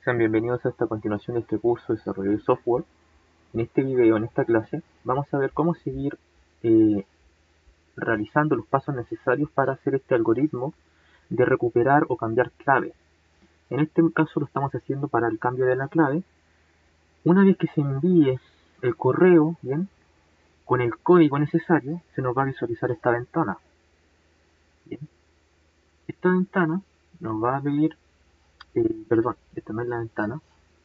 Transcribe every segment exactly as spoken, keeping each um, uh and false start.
Sean bienvenidos a esta continuación de este curso de desarrollo de software. En este video, en esta clase, vamos a ver cómo seguir eh, realizando los pasos necesarios para hacer este algoritmo de recuperar o cambiar clave. En este caso lo estamos haciendo para el cambio de la clave. Una vez que se envíe el correo, bien, con el código necesario, se nos va a visualizar esta ventana. Bien. Esta ventana nos va a pedir, eh, perdón, esta no es la ventana,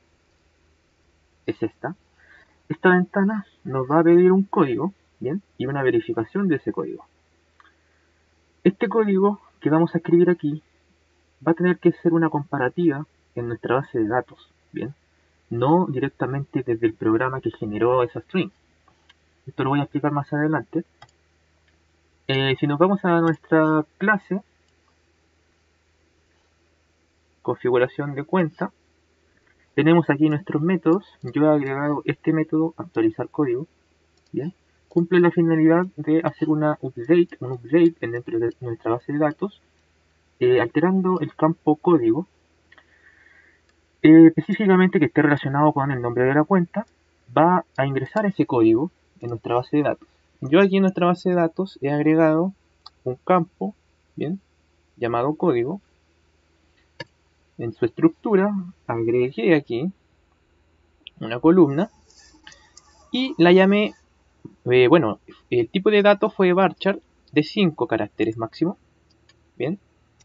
es esta. Esta ventana nos va a pedir un código, bien, y una verificación de ese código. Este código que vamos a escribir aquí va a tener que ser una comparativa en nuestra base de datos, bien, no directamente desde el programa que generó esa string. Esto lo voy a explicar más adelante. Eh, si nos vamos a nuestra clase, configuración de cuenta, tenemos aquí nuestros métodos. Yo he agregado este método, actualizar código, bien, cumple la finalidad de hacer una update, un update dentro de nuestra base de datos, eh, alterando el campo código, eh, específicamente que esté relacionado con el nombre de la cuenta. Va a ingresar ese código en nuestra base de datos. Yo aquí en nuestra base de datos he agregado un campo, bien, llamado código. En su estructura agregué aquí una columna y la llamé, eh, bueno, el tipo de datos fue varchar de cinco caracteres máximo, bien,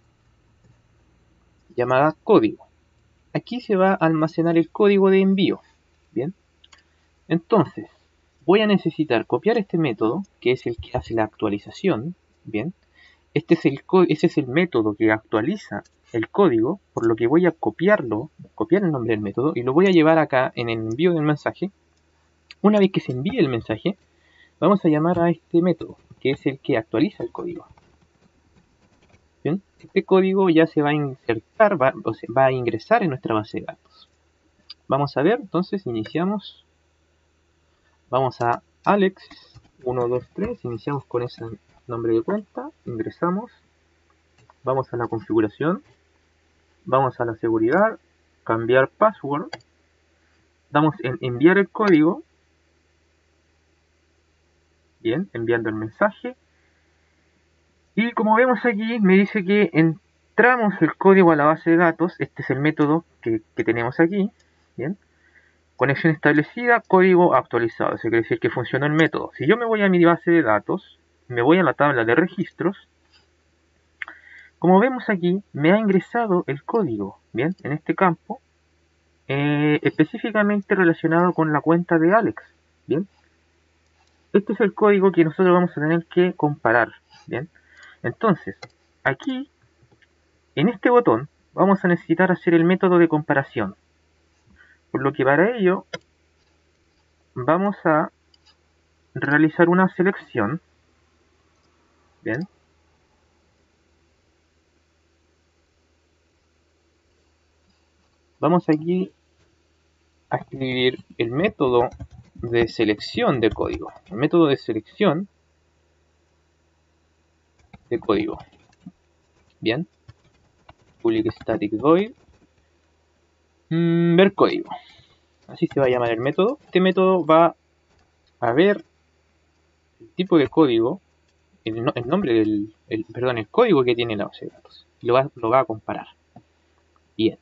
llamada código. Aquí se va a almacenar el código de envío, bien. Entonces, voy a necesitar copiar este método, que es el que hace la actualización, bien. Este es el ese es el método que actualiza el código, por lo que voy a copiarlo, copiar el nombre del método, y lo voy a llevar acá en el envío del mensaje. Una vez que se envíe el mensaje, vamos a llamar a este método, que es el que actualiza el código. Bien, este código ya se va a insertar, va, o sea, va a ingresar en nuestra base de datos. Vamos a ver, entonces iniciamos. Vamos a Alex uno dos tres, iniciamos con ese nombre de cuenta, ingresamos. Vamos a la configuración, vamos a la seguridad, cambiar password, damos en enviar el código, bien, enviando el mensaje, y como vemos aquí me dice que entramos el código a la base de datos. Este es el método que, que tenemos aquí, bien, conexión establecida, código actualizado, eso quiere decir que funcionó el método. Si yo me voy a mi base de datos, me voy a la tabla de registros, como vemos aquí me ha ingresado el código, bien, en este campo, Eh, específicamente relacionado con la cuenta de Alex, bien. Este es el código que nosotros vamos a tener que comparar, bien. Entonces, aquí, en este botón, vamos a necesitar hacer el método de comparación. Por lo que para ello, vamos a realizar una selección, bien. Vamos aquí a escribir el método de selección de código. El método de selección de código. Bien. Public static void. Mm, ver código. Así se va a llamar el método. Este método va a ver el tipo de código, el, no, el nombre del, el, perdón, el código que tiene la base de datos. Y lo va, lo va a comparar. Bien.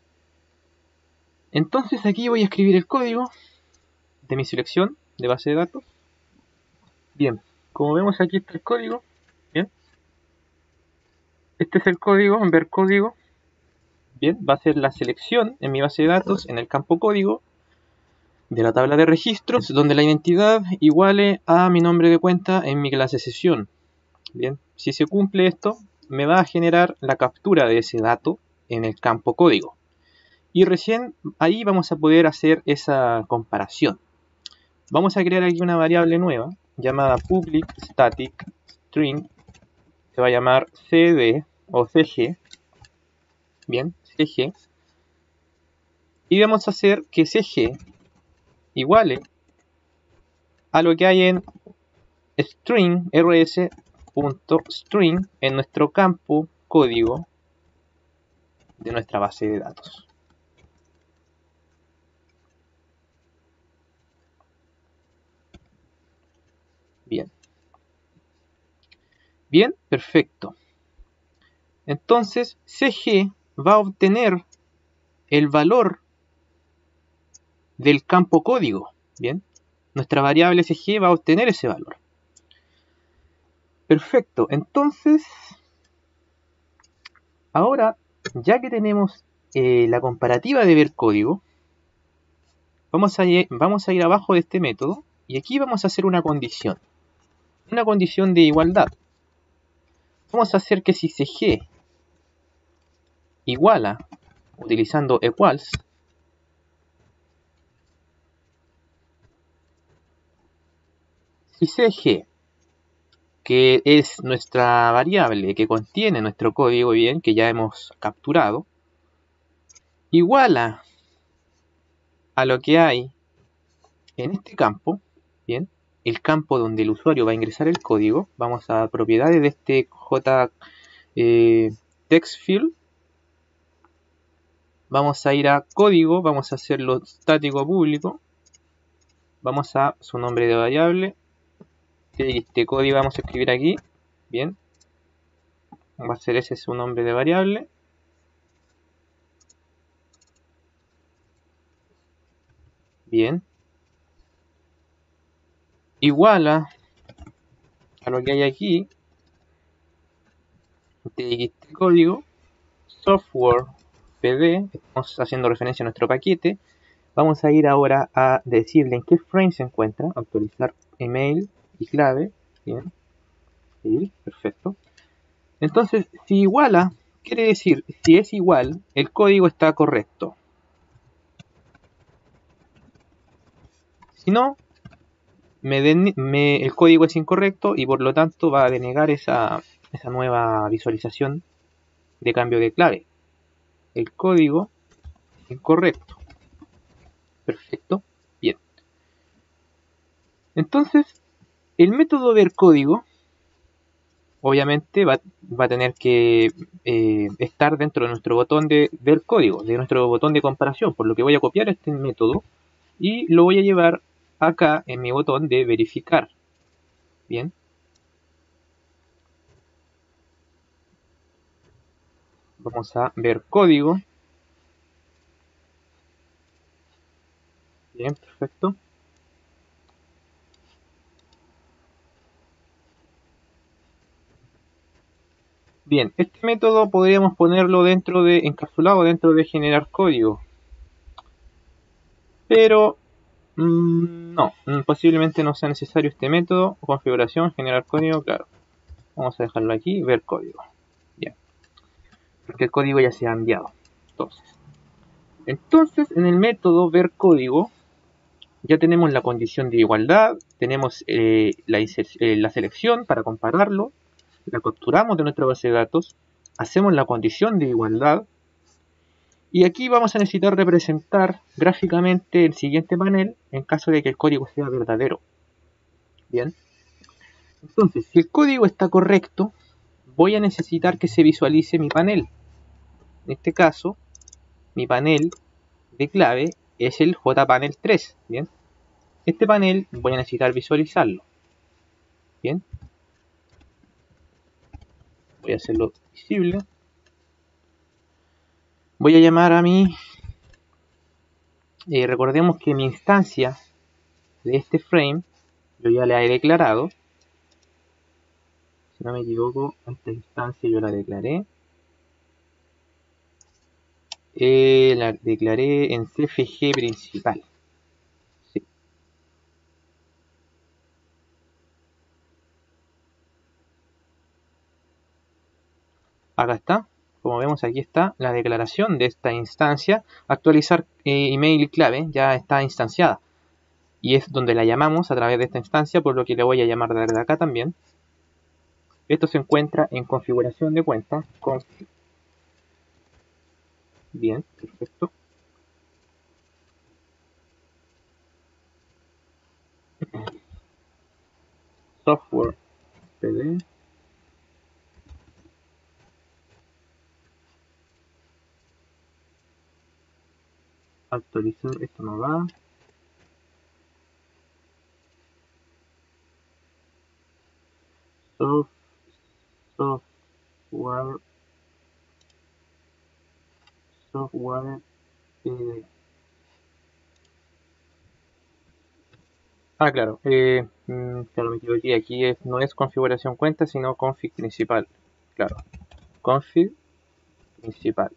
Entonces aquí voy a escribir el código de mi selección de base de datos. Bien, como vemos aquí está el código. Bien. Este es el código, en ver código. Bien, va a ser la selección en mi base de datos en el campo código de la tabla de registros, donde la identidad iguale a mi nombre de cuenta en mi clase sesión. Bien, si se cumple esto, me va a generar la captura de ese dato en el campo código. Y recién ahí vamos a poder hacer esa comparación. Vamos a crear aquí una variable nueva llamada public static string. Se va a llamar cd o cg. Bien, cg. Y vamos a hacer que cg iguale a lo que hay en string rs.string en nuestro campo código de nuestra base de datos. Bien, perfecto. Entonces C G va a obtener el valor del campo código. Bien, nuestra variable C G va a obtener ese valor. Perfecto, entonces ahora, ya que tenemos eh, la comparativa de ver código, vamos a, ir, vamos a ir abajo de este método y aquí vamos a hacer una condición. Una condición de igualdad. Vamos a hacer que si C G iguala, utilizando equals, si C G, que es nuestra variable que contiene nuestro código, bien, que ya hemos capturado, iguala a lo que hay en este campo, bien, el campo donde el usuario va a ingresar el código, vamos a propiedades de este J eh, text field, vamos a ir a código, vamos a hacerlo estático público, vamos a su nombre de variable, este código vamos a escribir aquí, bien, va a ser ese su nombre de variable, bien, iguala a lo que hay aquí, txt código, software pd, estamos haciendo referencia a nuestro paquete. Vamos a ir ahora a decirle en qué frame se encuentra, actualizar email y clave, bien, sí, perfecto. Entonces, si iguala, quiere decir, si es igual, el código está correcto. Si no, me den, me, el código es incorrecto y por lo tanto va a denegar esa, esa nueva visualización de cambio de clave. El código es incorrecto. Perfecto. Bien. Entonces, el método ver código, obviamente va, va a tener que eh, estar dentro de nuestro botón de ver código, de nuestro botón de comparación, por lo que voy a copiar este método y lo voy a llevar acá en mi botón de verificar. Bien. Vamos a ver código. Bien, perfecto. Bien, este método podríamos ponerlo dentro de, encapsulado dentro de generar código. Pero mmm, no, posiblemente no sea necesario este método. Configuración, generar código, claro. Vamos a dejarlo aquí, ver código. Bien. Porque el código ya se ha enviado. Entonces, entonces en el método ver código ya tenemos la condición de igualdad, tenemos eh, la, eh, la selección para compararlo, la capturamos de nuestra base de datos, hacemos la condición de igualdad y aquí vamos a necesitar representar gráficamente el siguiente panel en caso de que el código sea verdadero. Bien, entonces si el código está correcto, voy a necesitar que se visualice mi panel. En este caso, mi panel de clave es el J panel tres. Bien, este panel voy a necesitar visualizarlo. Bien, voy a hacerlo visible. Voy a llamar a mi, eh, recordemos que mi instancia de este frame, yo ya la he declarado. Si no me equivoco, esta instancia yo la declaré. Eh, la declaré en C F G principal. Sí. Acá está. Como vemos, aquí está la declaración de esta instancia. Actualizar eh, email y clave ya está instanciada. Y es donde la llamamos a través de esta instancia, por lo que le voy a llamar desde acá también. Esto se encuentra en configuración de cuenta. Config. Bien, perfecto. Software pd. Actualizar, esto no va. Soft, software software eh, ah claro eh, mm, claro, me equivoqué. Aquí es, no es configuración cuenta sino config principal. Claro, config principal.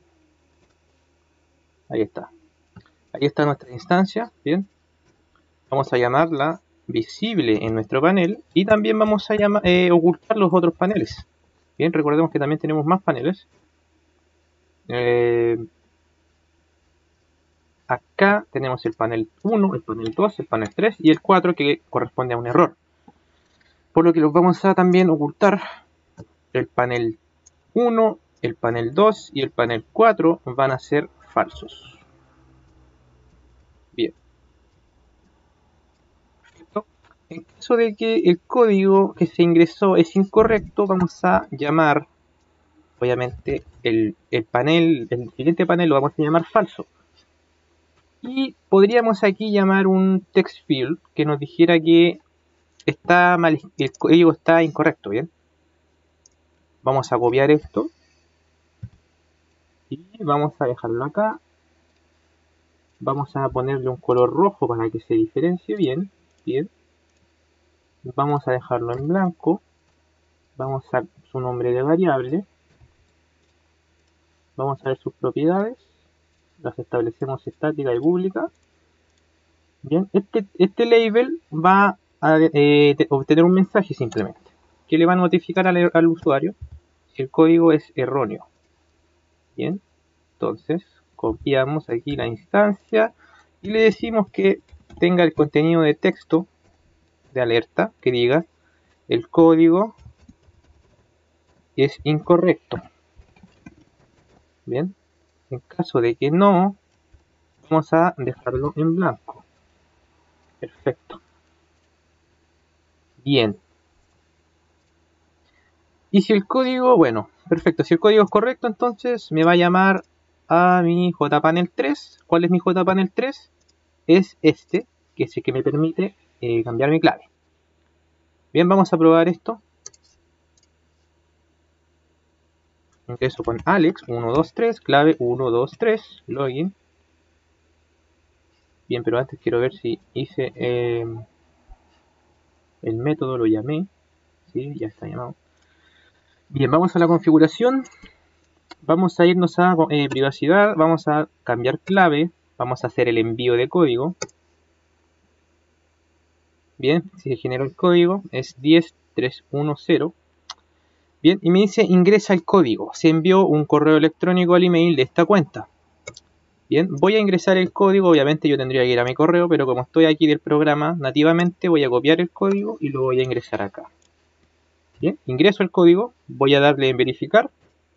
Ahí está. Ahí está nuestra instancia. Bien, vamos a llamarla visible en nuestro panel y también vamos a llamar, eh, ocultar los otros paneles. Bien, recordemos que también tenemos más paneles. Eh, acá tenemos el panel uno, el panel dos, el panel tres y el cuatro que corresponde a un error. Por lo que los vamos a también ocultar. El panel uno, el panel dos y el panel cuatro van a ser falsos. Bien. Perfecto. En caso de que el código que se ingresó es incorrecto, vamos a llamar, obviamente, el, el panel, el siguiente panel lo vamos a llamar falso. Y podríamos aquí llamar un text field que nos dijera que está mal, el código está incorrecto, ¿bien? Vamos a copiar esto y vamos a dejarlo acá. Vamos a ponerle un color rojo para que se diferencie bien, bien. Vamos a dejarlo en blanco. Vamos a su nombre de variable. Vamos a ver sus propiedades. Las establecemos estática y pública. Bien, este, este label va a eh, obtener un mensaje simplemente que le va a notificar al, al usuario si el código es erróneo. Bien, entonces copiamos aquí la instancia y le decimos que tenga el contenido de texto de alerta que diga el código es incorrecto. Bien, en caso de que no, vamos a dejarlo en blanco. Perfecto. Bien. Y si el código, bueno, perfecto, si el código es correcto, entonces me va a llamar a mi jpanel tres. ¿Cuál es mi jpanel tres? Es este, que es el que me permite eh, cambiar mi clave. Bien, vamos a probar esto. Ingreso con Alex uno dos tres, clave uno dos tres, login. Bien, pero antes quiero ver si hice eh, el método, lo llamé. Sí, ya está llamado. Bien, vamos a la configuración. Vamos a irnos a eh, privacidad. Vamos a cambiar clave. Vamos a hacer el envío de código. Bien, si se generó el código, es diez tres uno cero. Bien, y me dice ingresa el código. Se envió un correo electrónico al email de esta cuenta. Bien, voy a ingresar el código, obviamente yo tendría que ir a mi correo, pero como estoy aquí del programa nativamente, voy a copiar el código y lo voy a ingresar acá. Bien, ingreso el código, voy a darle en verificar.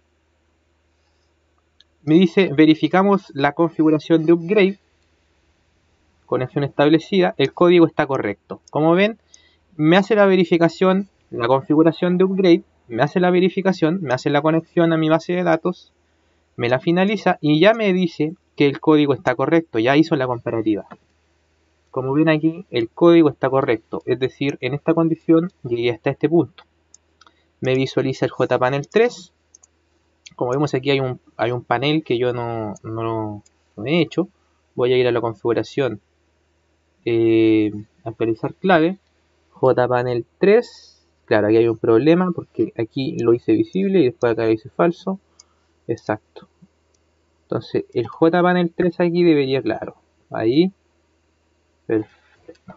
Me dice verificamos la configuración de upgrade. Conexión establecida, el código está correcto. Como ven, me hace la verificación, la configuración de upgrade, me hace la verificación, me hace la conexión a mi base de datos, me la finaliza y ya me dice que el código está correcto, ya hizo la comparativa. Como ven aquí, el código está correcto, es decir, en esta condición llegué hasta este punto. Me visualiza el jpanel tres. Como vemos aquí hay un, hay un panel que yo no, no, no he hecho. Voy a ir a la configuración, eh, actualizar clave, jpanel tres. Claro, aquí hay un problema porque aquí lo hice visible y después acá lo hice falso. Exacto. Entonces el jpanel tres aquí debería, claro, ahí. Perfecto.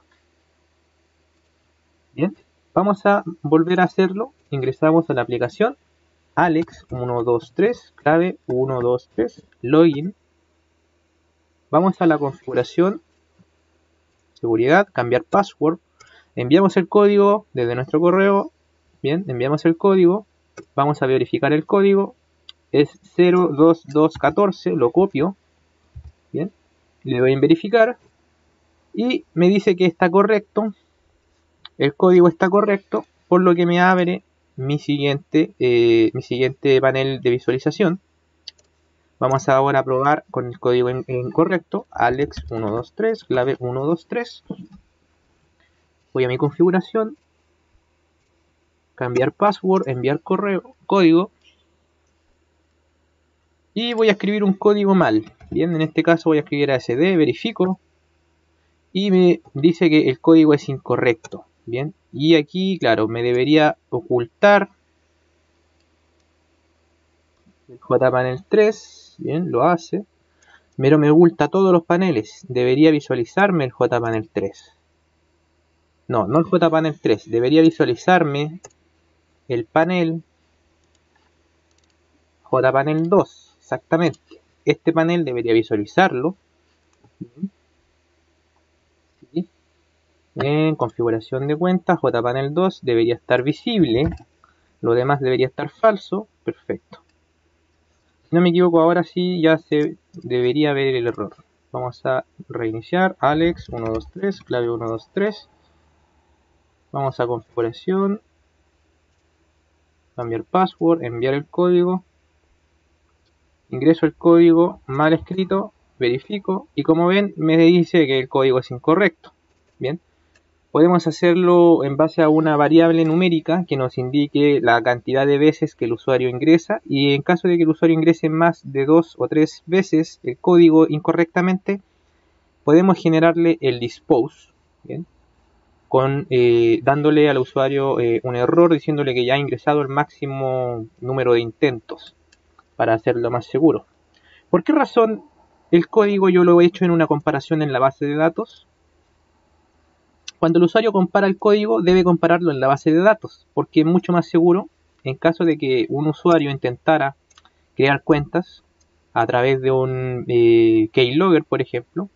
Bien, vamos a volver a hacerlo. Ingresamos a la aplicación Alex uno dos tres, clave uno dos tres, login. Vamos a la configuración, seguridad, cambiar password. Enviamos el código desde nuestro correo. Bien, enviamos el código. Vamos a verificar el código. Es cero dos dos uno cuatro, lo copio. Bien, le doy en verificar. Y me dice que está correcto. El código está correcto, por lo que me abre mi siguiente, eh, mi siguiente panel de visualización. Vamos ahora a probar con el código incorrecto, Alex uno dos tres, clave uno dos tres. Voy a mi configuración, cambiar password, enviar correo, código. y voy a escribir un código mal. Bien, en este caso voy a escribir A S D, verifico y me dice que el código es incorrecto. Bien, y aquí, claro, me debería ocultar el jpanel tres. Bien, lo hace, pero me oculta todos los paneles. Debería visualizarme el jpanel tres. No, no el jpanel tres, debería visualizarme el panel jpanel dos, exactamente. Este panel debería visualizarlo. ¿Sí? En configuración de cuenta, jpanel dos debería estar visible. Lo demás debería estar falso. Perfecto. Si no me equivoco, ahora sí ya se debería ver el error. Vamos a reiniciar. Alex uno dos tres, clave uno dos tres. Vamos a configuración. Cambiar password, enviar el código. Ingreso el código mal escrito, verifico y como ven me dice que el código es incorrecto. Bien, podemos hacerlo en base a una variable numérica que nos indique la cantidad de veces que el usuario ingresa, y en caso de que el usuario ingrese más de dos o tres veces el código incorrectamente, podemos generarle el dispose. Bien, con, eh, dándole al usuario eh, un error diciéndole que ya ha ingresado el máximo número de intentos para hacerlo más seguro. ¿Por qué razón el código yo lo he hecho en una comparación en la base de datos? Cuando el usuario compara el código debe compararlo en la base de datos, porque es mucho más seguro en caso de que un usuario intentara crear cuentas a través de un eh, keylogger, por ejemplo.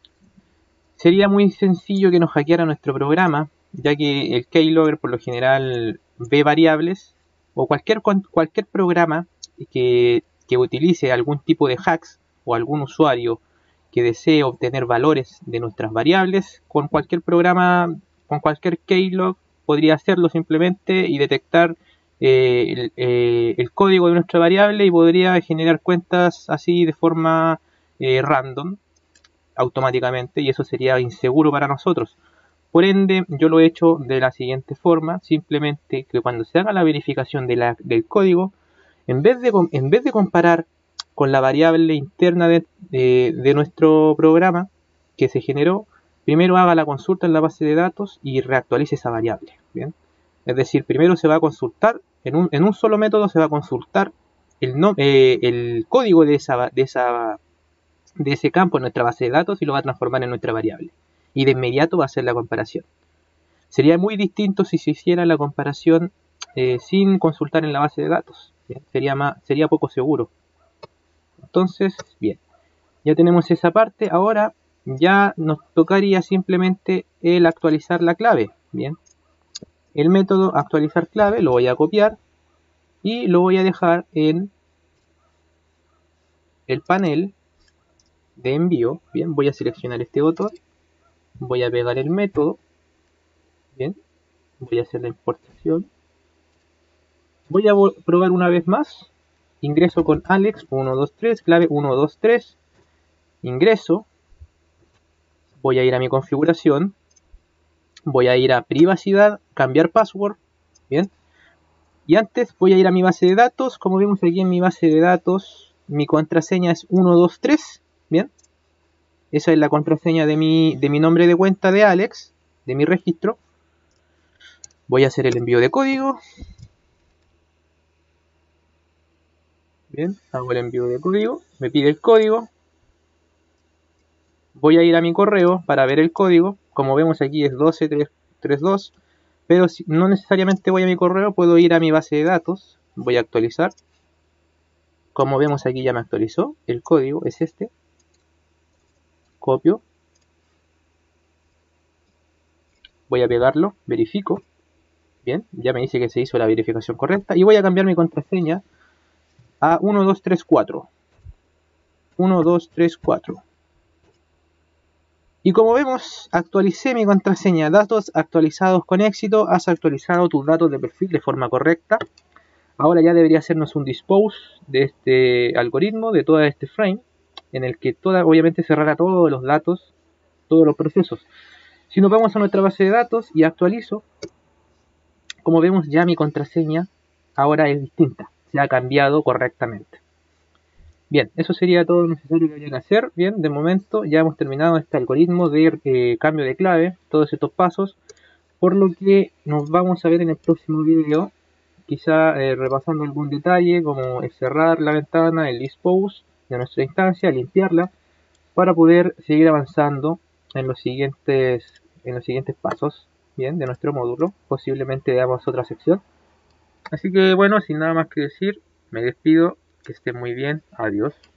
Sería muy sencillo que nos hackeara nuestro programa, ya que el keylogger por lo general ve variables, o cualquier, cualquier programa que, que utilice algún tipo de hacks, o algún usuario que desee obtener valores de nuestras variables, con cualquier programa, con cualquier keylog podría hacerlo simplemente y detectar eh, el, eh, el código de nuestra variable y podría generar cuentas así de forma eh, random automáticamente, y eso sería inseguro para nosotros. Por ende, yo lo he hecho de la siguiente forma, simplemente que cuando se haga la verificación de la, del código, en vez, de, en vez de comparar con la variable interna de, de, de nuestro programa que se generó, primero haga la consulta en la base de datos y reactualice esa variable. ¿Bien? Es decir, primero se va a consultar, en un, en un solo método se va a consultar el, no, eh, el código de esa, de esa de ese campo en nuestra base de datos y lo va a transformar en nuestra variable. Y de inmediato va a hacer la comparación. Sería muy distinto si se hiciera la comparación eh, sin consultar en la base de datos. ¿Bien? Sería, más, sería poco seguro. Entonces, bien, ya tenemos esa parte. Ahora ya nos tocaría simplemente el actualizar la clave. Bien, el método actualizar clave lo voy a copiar y lo voy a dejar en el panel de envío. Bien, voy a seleccionar este botón, voy a pegar el método. Bien, voy a hacer la importación. Voy a probar una vez más. Ingreso con Alex uno dos tres, clave uno dos tres. Ingreso. Voy a ir a mi configuración. Voy a ir a privacidad, cambiar password. Bien. Y antes voy a ir a mi base de datos. Como vemos aquí en mi base de datos, mi contraseña es uno dos tres. Bien. Esa es la contraseña de mi, de mi nombre de cuenta de Alex, de mi registro. Voy a hacer el envío de código. Bien, hago el envío de código, me pide el código. Voy a ir a mi correo para ver el código. Como vemos aquí es doce tres tres dos, pero si no necesariamente voy a mi correo, puedo ir a mi base de datos. Voy a actualizar. Como vemos aquí ya me actualizó. El código es este. Copio. Voy a pegarlo, verifico. Bien, ya me dice que se hizo la verificación correcta. Y voy a cambiar mi contraseña a uno dos tres cuatro. uno dos tres cuatro. Y como vemos, actualicé mi contraseña. Datos actualizados con éxito. Has actualizado tus datos de perfil de forma correcta. Ahora ya debería hacernos un dispose de este algoritmo, de todo este frame, en el que toda, obviamente cerrará todos los datos, todos los procesos. Si nos vamos a nuestra base de datos y actualizo, como vemos ya mi contraseña ahora es distinta. Se ha cambiado correctamente. Bien, eso sería todo lo necesario que habría que hacer. Bien, de momento ya hemos terminado este algoritmo de eh, cambio de clave, todos estos pasos, por lo que nos vamos a ver en el próximo video, quizá eh, repasando algún detalle como el cerrar la ventana, el dispose de nuestra instancia, limpiarla, para poder seguir avanzando en los siguientes, en los siguientes pasos, bien, de nuestro módulo. Posiblemente veamos otra sección. Así que bueno, sin nada más que decir, me despido, que esté muy bien, adiós.